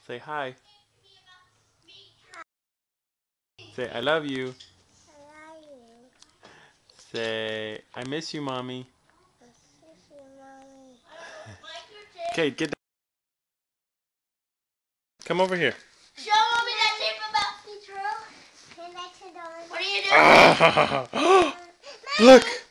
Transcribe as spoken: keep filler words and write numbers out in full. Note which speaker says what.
Speaker 1: Say hi. Say I love you.
Speaker 2: I love you.
Speaker 1: Say I miss you, mommy.
Speaker 2: I miss you, mommy.
Speaker 1: Okay, get down. Come over here.
Speaker 3: Show mommy that tape about the trail.
Speaker 2: What are you doing?
Speaker 1: Look.